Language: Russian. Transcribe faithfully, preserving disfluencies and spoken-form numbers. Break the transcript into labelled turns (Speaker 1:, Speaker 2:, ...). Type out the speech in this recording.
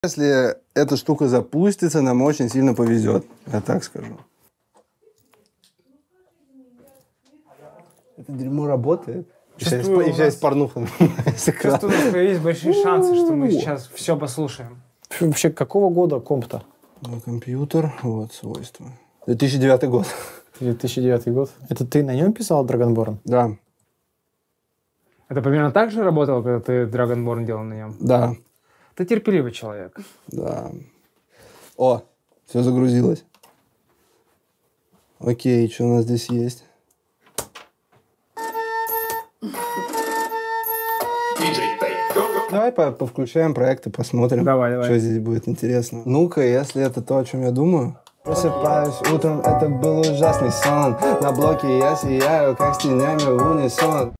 Speaker 1: Если эта штука запустится, нам очень сильно повезет. Я так скажу. Это дерьмо работает.
Speaker 2: Чувствую,
Speaker 1: Еще есть порнуха.
Speaker 2: Чувствую, у нас появились большие шансы, что мы сейчас все послушаем.
Speaker 3: Вообще, какого года комп-то?
Speaker 1: Мой компьютер, вот свойства. две тысячи девятый год.
Speaker 3: две тысячи девятый год. Это ты на нем писал Dragonborn?
Speaker 1: Да.
Speaker 2: Это примерно так же работало, когда ты Dragonborn делал на нем?
Speaker 1: Да.
Speaker 2: Ты терпеливый человек.
Speaker 1: Да. О, все загрузилось. Окей, что у нас здесь есть? Давай по повключаем проект и посмотрим,
Speaker 2: Давай, давай.
Speaker 1: что здесь будет интересно. Ну-ка, если это то, о чем я думаю. Просыпаюсь утром, это был ужасный сон. На блоке я сияю, как с тенями в унисон.